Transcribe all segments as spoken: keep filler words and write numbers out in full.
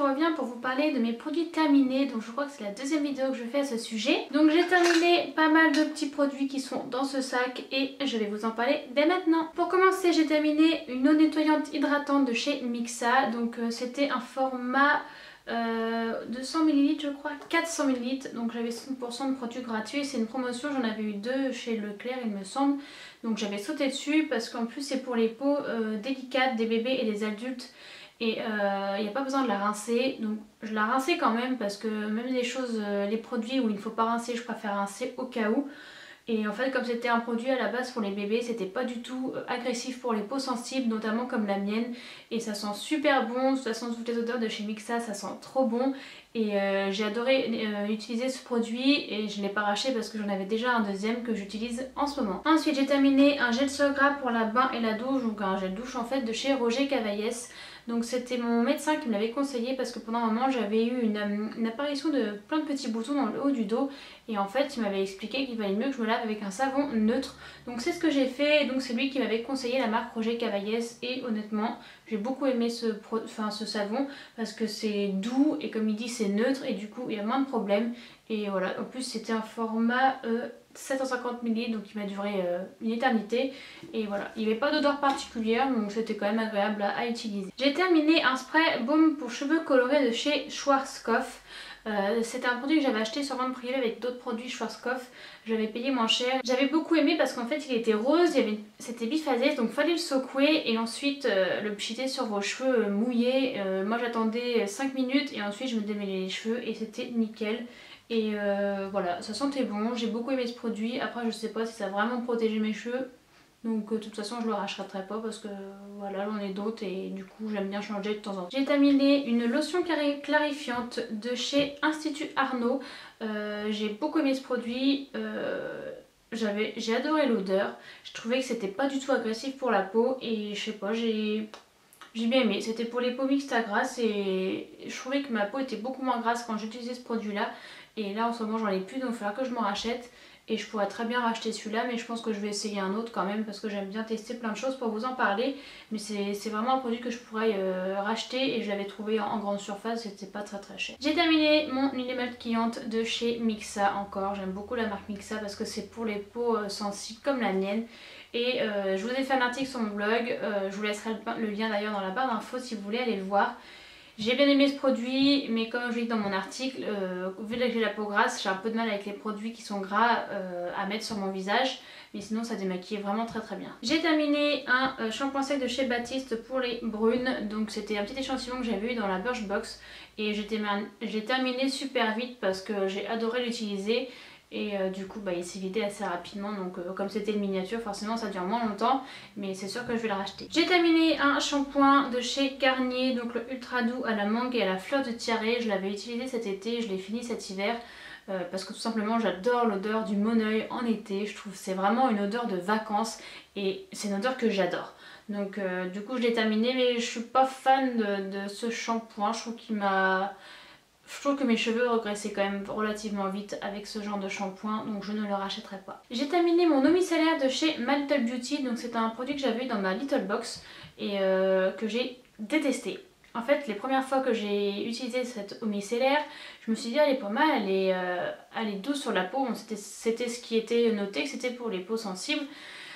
reviens pour vous parler de mes produits terminés. Donc je crois que c'est la deuxième vidéo que je fais à ce sujet. Donc j'ai terminé pas mal de petits produits qui sont dans ce sac et je vais vous en parler dès maintenant. Pour commencer, j'ai terminé une eau nettoyante hydratante de chez Mixa. Donc euh, c'était un format euh, de cent millilitres je crois, quatre cents millilitres. Donc j'avais cent pour cent de produits gratuits. C'est une promotion, j'en avais eu deux chez Leclerc il me semble. Donc j'avais sauté dessus parce qu'en plus c'est pour les peaux euh, délicates des bébés et des adultes. Et il euh, n'y a pas besoin de la rincer, donc je la rinçais quand même parce que même les choses, euh, les produits où il ne faut pas rincer, je préfère rincer au cas où. Et en fait comme c'était un produit à la base pour les bébés, c'était pas du tout agressif pour les peaux sensibles, notamment comme la mienne. Et ça sent super bon, de toute façon toutes les odeurs de chez Mixa ça sent trop bon. Et euh, j'ai adoré euh, utiliser ce produit et je ne l'ai pas racheté parce que j'en avais déjà un deuxième que j'utilise en ce moment. Ensuite j'ai terminé un gel sur gras pour la bain et la douche, donc un gel douche en fait de chez Roger Cavaillès. Donc c'était mon médecin qui me l'avait conseillé parce que pendant un moment j'avais eu une, une apparition de plein de petits boutons dans le haut du dos. Et en fait il m'avait expliqué qu'il valait mieux que je me lave avec un savon neutre. Donc c'est ce que j'ai fait, donc c'est lui qui m'avait conseillé la marque Roger Cavaillès. Et honnêtement j'ai beaucoup aimé ce, pro... enfin, ce savon parce que c'est doux et comme il dit c'est neutre et du coup il y a moins de problèmes. Et voilà, en plus c'était un format euh, sept cent cinquante millilitres, donc il m'a duré euh, une éternité. Et voilà, il n'y avait pas d'odeur particulière, donc c'était quand même agréable à, à utiliser. J'ai terminé un spray baume pour cheveux colorés de chez Schwarzkopf. Euh, c'était un produit que j'avais acheté sur vente privée avec d'autres produits Schwarzkopf. J'avais payé moins cher. J'avais beaucoup aimé parce qu'en fait il était rose, c'était biphasé, donc fallait le secouer et ensuite euh, le pchiter sur vos cheveux euh, mouillés. Euh, moi j'attendais cinq minutes et ensuite je me démêlais les cheveux et c'était nickel. Et euh, voilà, ça sentait bon, j'ai beaucoup aimé ce produit. Après je sais pas si ça a vraiment protégé mes cheveux. Donc euh, de toute façon je le rachèterai pas parce que voilà, j'en ai d'autres et du coup j'aime bien changer de temps en temps. J'ai terminé une lotion clarifiante de chez Institut Arnaud. Euh, j'ai beaucoup aimé ce produit. Euh, j'ai adoré l'odeur. Je trouvais que c'était pas du tout agressif pour la peau et je sais pas, j'ai... J'ai bien aimé, c'était pour les peaux mixtes à grasse et je trouvais que ma peau était beaucoup moins grasse quand j'utilisais ce produit là. Et là en ce moment j'en ai plus donc il va falloir que je m'en rachète. Et je pourrais très bien racheter celui-là mais je pense que je vais essayer un autre quand même parce que j'aime bien tester plein de choses pour vous en parler. Mais c'est vraiment un produit que je pourrais euh, racheter et je l'avais trouvé en, en grande surface, c'était pas très très cher. J'ai terminé mon huile démaquillante de chez Mixa encore. J'aime beaucoup la marque Mixa parce que c'est pour les peaux euh, sensibles comme la mienne. Et euh, je vous ai fait un article sur mon blog, euh, je vous laisserai le, le lien d'ailleurs dans la barre d'infos si vous voulez aller le voir. J'ai bien aimé ce produit mais comme je l'ai dit dans mon article, euh, vu que j'ai la peau grasse, j'ai un peu de mal avec les produits qui sont gras euh, à mettre sur mon visage. Mais sinon ça démaquille vraiment très très bien. J'ai terminé un euh, shampoing sec de chez Baptiste pour les brunes. Donc c'était un petit échantillon que j'avais eu dans la Birchbox. Et j'ai terminé super vite parce que j'ai adoré l'utiliser. Et euh, du coup bah, il s'est vidé assez rapidement donc euh, comme c'était une miniature forcément ça dure moins longtemps. Mais c'est sûr que je vais le racheter. J'ai terminé un shampoing de chez Garnier, donc le ultra doux à la mangue et à la fleur de tiare. Je l'avais utilisé cet été, je l'ai fini cet hiver. Euh, parce que tout simplement j'adore l'odeur du Moneuil en été. Je trouve que c'est vraiment une odeur de vacances et c'est une odeur que j'adore. Donc euh, du coup je l'ai terminé mais je suis pas fan de, de ce shampoing. Je trouve qu'il m'a... Je trouve que mes cheveux regressaient quand même relativement vite avec ce genre de shampoing, donc je ne le rachèterai pas. J'ai terminé mon eau micellaire de chez My Little Beauty, donc c'est un produit que j'avais eu dans ma Little Box et euh, que j'ai détesté. En fait, les premières fois que j'ai utilisé cette eau micellaire, je me suis dit elle est pas mal, elle est, euh, elle est douce sur la peau, bon, c'était ce qui était noté, que c'était pour les peaux sensibles.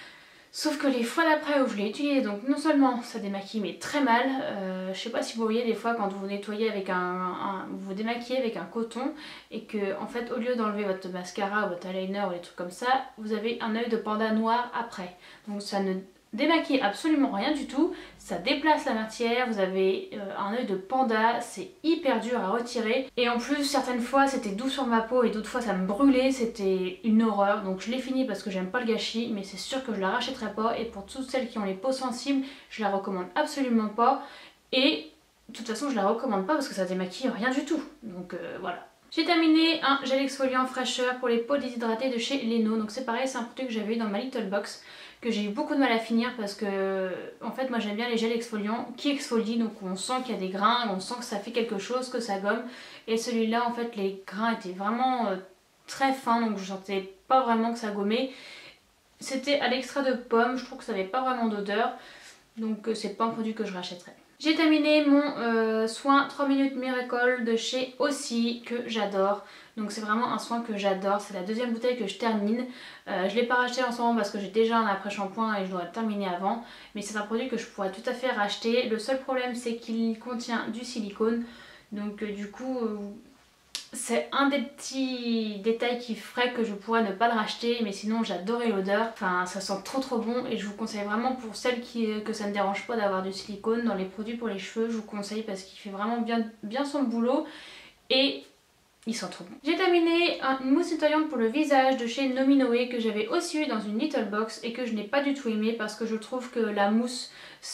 Sauf que les fois d'après où je l'ai utilisé, donc non seulement ça démaquille mais très mal, euh, je sais pas si vous voyez des fois quand vous nettoyez avec un, un vous vous démaquillez avec un coton et que en fait au lieu d'enlever votre mascara ou votre eyeliner ou des trucs comme ça, vous avez un œil de panda noir après. Donc ça ne démaquille absolument rien du tout, ça déplace la matière, vous avez euh, un œil de panda, c'est hyper dur à retirer et en plus certaines fois c'était doux sur ma peau et d'autres fois ça me brûlait, c'était une horreur. Donc je l'ai fini parce que j'aime pas le gâchis mais c'est sûr que je la rachèterai pas et pour toutes celles qui ont les peaux sensibles je la recommande absolument pas et de toute façon je la recommande pas parce que ça démaquille rien du tout. Donc euh, voilà. J'ai terminé un gel exfoliant fraîcheur pour les peaux déshydratées de chez Leno. Donc c'est pareil, c'est un produit que j'avais eu dans ma Little Box que j'ai eu beaucoup de mal à finir parce que en fait moi j'aime bien les gels exfoliants qui exfolient, donc on sent qu'il y a des grains, on sent que ça fait quelque chose, que ça gomme. Et celui-là en fait les grains étaient vraiment euh, très fins donc je sentais pas vraiment que ça gommait. C'était à l'extrait de pomme, je trouve que ça n'avait pas vraiment d'odeur donc euh, c'est pas un produit que je rachèterais. J'ai terminé mon euh, soin trois minutes Miracle de chez Aussie que j'adore. Donc c'est vraiment un soin que j'adore, c'est la deuxième bouteille que je termine. Euh, je ne l'ai pas racheté en ce moment parce que j'ai déjà un après-shampoing et je dois le terminer avant. Mais c'est un produit que je pourrais tout à fait racheter. Le seul problème c'est qu'il contient du silicone. Donc euh, du coup euh, c'est un des petits détails qui ferait que je pourrais ne pas le racheter. Mais sinon j'adorais l'odeur, enfin ça sent trop trop bon. Et je vous conseille vraiment pour celles qui, que ça ne dérange pas d'avoir du silicone dans les produits pour les cheveux. Je vous conseille parce qu'il fait vraiment bien, bien son boulot. Et il sent trop bon. J'ai terminé une mousse nettoyante pour le visage de chez Nominoé que j'avais aussi eu dans une little box et que je n'ai pas du tout aimé parce que je trouve que la mousse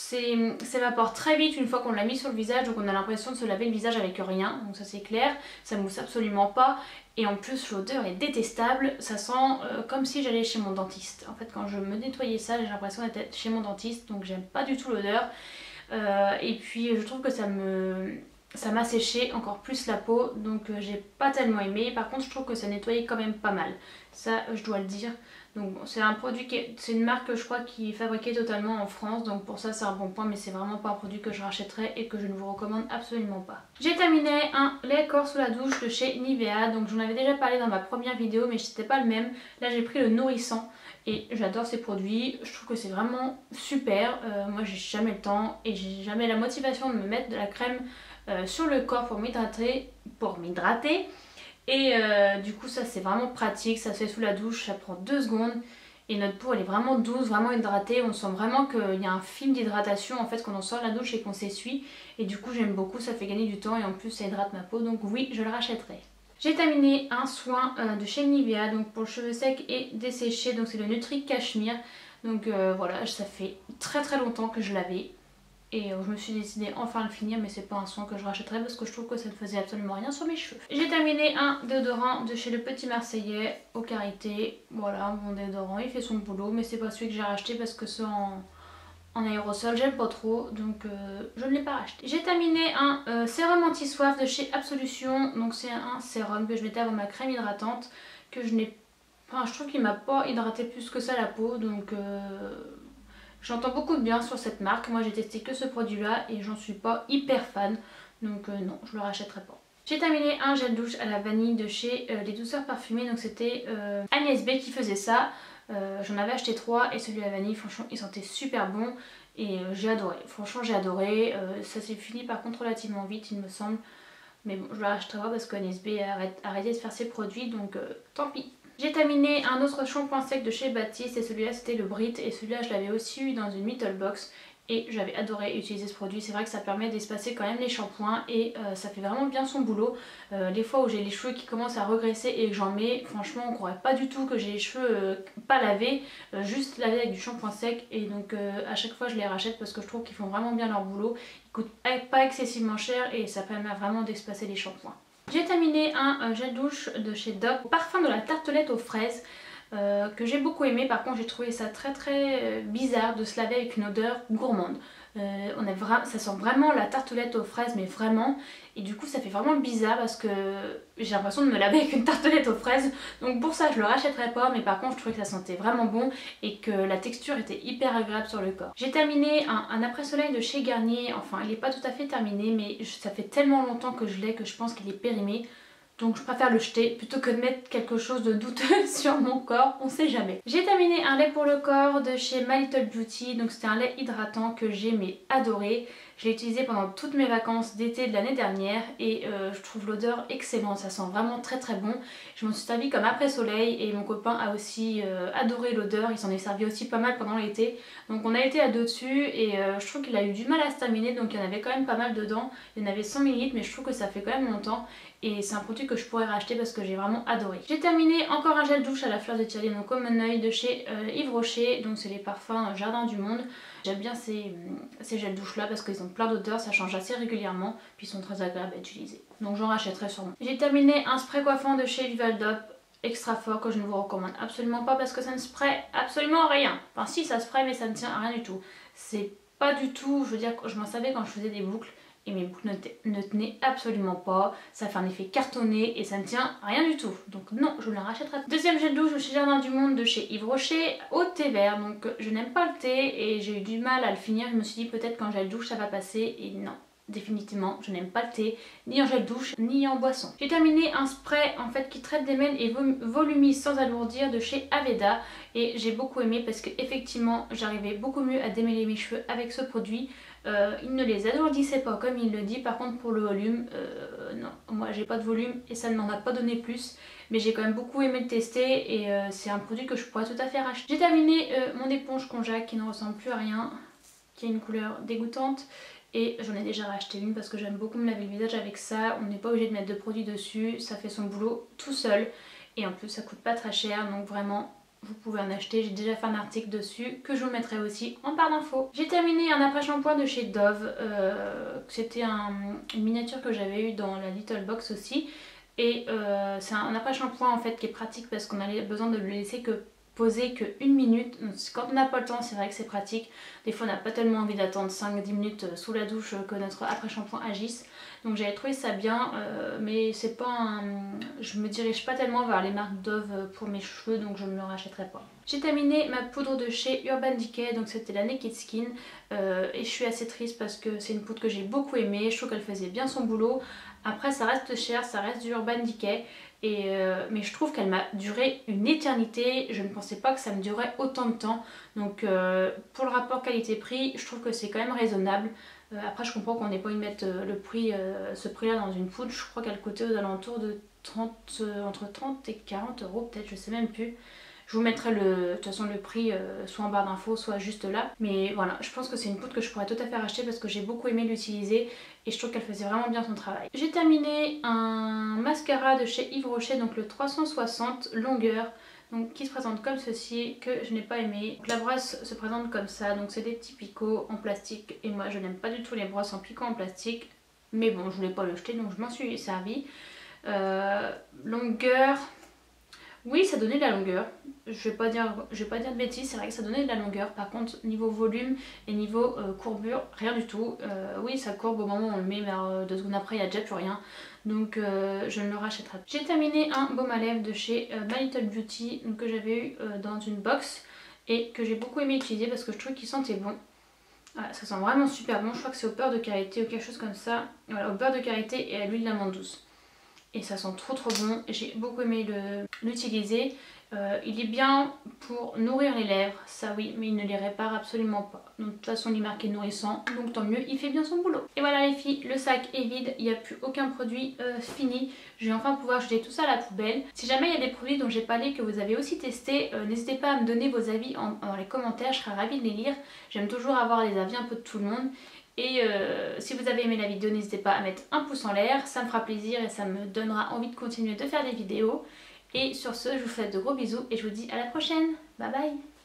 s'évapore très vite une fois qu'on l'a mis sur le visage, donc on a l'impression de se laver le visage avec rien, donc ça c'est clair, ça mousse absolument pas et en plus l'odeur est détestable, ça sent euh, comme si j'allais chez mon dentiste. En fait quand je me nettoyais ça j'ai l'impression d'être chez mon dentiste, donc j'aime pas du tout l'odeur euh, et puis je trouve que ça me... ça m'a séché encore plus la peau, donc euh, j'ai pas tellement aimé. Par contre je trouve que ça nettoyait quand même pas mal, ça je dois le dire. Donc c'est un produit qui est... c'est une marque que je crois qui est fabriquée totalement en France, donc pour ça c'est un bon point, mais c'est vraiment pas un produit que je rachèterais et que je ne vous recommande absolument pas. J'ai terminé un lait corps sous la douche de chez Nivea, donc j'en avais déjà parlé dans ma première vidéo mais c'était pas le même. Là j'ai pris le nourrissant et j'adore ces produits, je trouve que c'est vraiment super. Euh, moi j'ai jamais le temps et j'ai jamais la motivation de me mettre de la crème Euh, sur le corps pour m'hydrater pour m'hydrater et euh, du coup ça c'est vraiment pratique, ça se fait sous la douche, ça prend deux secondes et notre peau elle est vraiment douce, vraiment hydratée, on sent vraiment qu'il y a un film d'hydratation en fait quand on sort de la douche et qu'on s'essuie et du coup j'aime beaucoup, ça fait gagner du temps et en plus ça hydrate ma peau, donc oui je le rachèterai. J'ai terminé un soin euh, de chez Nivea donc pour le cheveu sec et desséché, donc c'est le Nutri Cashmere, donc euh, voilà ça fait très très longtemps que je l'avais. Et je me suis décidée enfin à le finir, mais c'est pas un soin que je rachèterais parce que je trouve que ça ne faisait absolument rien sur mes cheveux. J'ai terminé un déodorant de chez le Petit Marseillais au Karité. Voilà, mon déodorant il fait son boulot, mais c'est pas celui que j'ai racheté parce que c'est en, en aérosol, j'aime pas trop, donc euh, je ne l'ai pas racheté. J'ai terminé un euh, sérum anti-soif de chez Absolution, donc c'est un sérum que je mettais avant ma crème hydratante, que je n'ai... Enfin je trouve qu'il m'a pas hydraté plus que ça la peau, donc... Euh... J'entends beaucoup de bien sur cette marque, moi j'ai testé que ce produit là et j'en suis pas hyper fan, donc euh, non je le rachèterai pas. J'ai terminé un gel douche à la vanille de chez euh, les douceurs parfumées, donc c'était euh, Agnès B qui faisait ça, euh, j'en avais acheté trois et celui à la vanille franchement il sentait super bon et euh, j'ai adoré, franchement j'ai adoré, euh, ça s'est fini par contre relativement vite il me semble, mais bon je le rachèterai pas parce qu'Agnès B a arrêté de faire ses produits donc euh, tant pis. J'ai terminé un autre shampoing sec de chez Baptiste et celui-là c'était le Brit et celui-là je l'avais aussi eu dans une little box et j'avais adoré utiliser ce produit. C'est vrai que ça permet d'espacer quand même les shampoings et euh, ça fait vraiment bien son boulot. Euh, les fois où j'ai les cheveux qui commencent à regresser et que j'en mets, franchement on croirait pas du tout que j'ai les cheveux euh, pas lavés, euh, juste lavés avec du shampoing sec et donc euh, à chaque fois je les rachète parce que je trouve qu'ils font vraiment bien leur boulot. Ils coûtent pas excessivement cher et ça permet vraiment d'espacer les shampoings. J'ai terminé un gel douche de chez Dove, parfum de la tartelette aux fraises, euh, que j'ai beaucoup aimé. Par contre j'ai trouvé ça très très bizarre de se laver avec une odeur gourmande. Euh, on a vra... ça sent vraiment la tartelette aux fraises, mais vraiment, et du coup ça fait vraiment bizarre parce que j'ai l'impression de me laver avec une tartelette aux fraises, donc pour ça je le rachèterai pas, mais par contre je trouvais que ça sentait vraiment bon et que la texture était hyper agréable sur le corps. J'ai terminé un, un après-soleil de chez Garnier, enfin il est pas tout à fait terminé mais ça fait tellement longtemps que je l'ai que je pense qu'il est périmé. Donc je préfère le jeter plutôt que de mettre quelque chose de douteux sur mon corps, on sait jamais. J'ai terminé un lait pour le corps de chez My Little Beauty, donc c'était un lait hydratant que j'ai mais adoré. Je l'ai utilisé pendant toutes mes vacances d'été de l'année dernière et euh, je trouve l'odeur excellente, ça sent vraiment très très bon. Je m'en suis servi comme après soleil et mon copain a aussi euh, adoré l'odeur, il s'en est servi aussi pas mal pendant l'été. Donc on a été à deux dessus et euh, je trouve qu'il a eu du mal à se terminer, donc il y en avait quand même pas mal dedans. Il y en avait cent millilitres mais je trouve que ça fait quand même longtemps. Et c'est un produit que je pourrais racheter parce que j'ai vraiment adoré. J'ai terminé encore un gel douche à la fleur de Thierry, donc Common Oeil de chez euh, Yves Rocher. Donc c'est les parfums Jardin du Monde. J'aime bien ces, ces gels douche là parce qu'ils ont plein d'odeurs, ça change assez régulièrement. Puis ils sont très agréables à utiliser. Donc j'en rachèterai sûrement. J'ai terminé un spray coiffant de chez Vivaldop extra fort que je ne vous recommande absolument pas parce que ça ne spraye absolument rien. Enfin si ça spraye mais ça ne tient à rien du tout. C'est pas du tout, je veux dire je m'en savais quand je faisais des boucles. et mes boucles ne, ne tenaient absolument pas. Ça fait un effet cartonné et ça ne tient rien du tout. Donc non, je ne la rachèterai pas. Deuxième gel douche chez Jardin du Monde de chez Yves Rocher, au thé vert. Donc je n'aime pas le thé et j'ai eu du mal à le finir. Je me suis dit peut-être qu'en gel douche ça va passer et non. Définitivement, je n'aime pas le thé, ni en gel douche, ni en boisson. J'ai terminé un spray en fait qui traite des mêles et volumise sans alourdir de chez Aveda. Et j'ai beaucoup aimé parce que effectivement j'arrivais beaucoup mieux à démêler mes cheveux avec ce produit. Euh, il ne les alourdissait pas comme il le dit, par contre pour le volume, euh, non, moi j'ai pas de volume et ça ne m'en a pas donné plus. Mais j'ai quand même beaucoup aimé le tester et euh, c'est un produit que je pourrais tout à fait racheter. J'ai terminé euh, mon éponge Conjac qui ne ressemble plus à rien, qui a une couleur dégoûtante. Et j'en ai déjà racheté une parce que j'aime beaucoup me laver le visage avec ça. On n'est pas obligé de mettre de produits dessus, ça fait son boulot tout seul. Et en plus ça coûte pas très cher, donc vraiment vous pouvez en acheter. J'ai déjà fait un article dessus que je vous mettrai aussi en barre d'infos. J'ai terminé un après-shampoing de chez Dove. Euh, C'était un, une miniature que j'avais eu dans la Little Box aussi. Et euh, c'est un après-shampoing en fait qui est pratique parce qu'on a besoin de le laisser que poser que une minute. Quand on n'a pas le temps, c'est vrai que c'est pratique. Des fois on n'a pas tellement envie d'attendre cinq dix minutes sous la douche que notre après-shampoing agisse. Donc j'avais trouvé ça bien, euh, mais c'est pas un... je me dirige pas tellement vers les marques Dove pour mes cheveux, donc je ne le rachèterai pas. J'ai terminé ma poudre de chez Urban Decay, donc c'était la Naked Skin. Euh, et je suis assez triste parce que c'est une poudre que j'ai beaucoup aimée. Je trouve qu'elle faisait bien son boulot. Après ça reste cher, ça reste du Urban Decay. Et euh, mais je trouve qu'elle m'a duré une éternité. Je ne pensais pas que ça me durait autant de temps. Donc euh, pour le rapport qualité-prix, je trouve que c'est quand même raisonnable. Euh, après je comprends qu'on n'ait pas envie de mettre euh, le prix, euh, ce prix là dans une poudre. Je crois qu'elle coûtait aux alentours de trente, euh, entre trente et quarante euros peut-être, je sais même plus. Je vous mettrai le, de toute façon le prix euh, soit en barre d'infos, soit juste là. Mais voilà, je pense que c'est une poudre que je pourrais tout à fait racheter parce que j'ai beaucoup aimé l'utiliser et je trouve qu'elle faisait vraiment bien son travail. J'ai terminé un mascara de chez Yves Rocher, donc le trois cent soixante longueur. Donc qui se présente comme ceci, que je n'ai pas aimé. Donc, la brosse se présente comme ça, donc c'est des petits picots en plastique. Et moi je n'aime pas du tout les brosses en picots en plastique. Mais bon, je voulais pas le jeter donc je m'en suis servi. Euh, longueur... Oui, ça donnait de la longueur. Je vais pas dire, je vais pas dire de bêtises, c'est vrai que ça donnait de la longueur. Par contre, niveau volume et niveau euh, courbure, rien du tout. Euh, oui, ça courbe au moment où on le met, mais euh, deux secondes après, il n'y a déjà plus rien. Donc, euh, je ne le rachèterai pas. J'ai terminé un baume à lèvres de chez euh, My Little Beauty, donc, que j'avais eu euh, dans une box et que j'ai beaucoup aimé utiliser parce que je trouvais qu'il sentait bon. Voilà, ça sent vraiment super bon. Je crois que c'est au beurre de karité ou quelque chose comme ça. Voilà, au beurre de karité et à l'huile d'amande douce. Et ça sent trop trop bon, j'ai beaucoup aimé l'utiliser. Euh, il est bien pour nourrir les lèvres, ça oui, mais il ne les répare absolument pas. Donc de toute façon il est marqué nourrissant, donc tant mieux, il fait bien son boulot. Et voilà les filles, le sac est vide, il n'y a plus aucun produit euh, fini. Je vais enfin pouvoir jeter tout ça à la poubelle. Si jamais il y a des produits dont j'ai parlé que vous avez aussi testé, euh, n'hésitez pas à me donner vos avis en, dans les commentaires, je serai ravie de les lire. J'aime toujours avoir les avis un peu de tout le monde. Et euh, si vous avez aimé la vidéo, n'hésitez pas à mettre un pouce en l'air, ça me fera plaisir et ça me donnera envie de continuer de faire des vidéos. Et sur ce, je vous fais de gros bisous et je vous dis à la prochaine. Bye bye!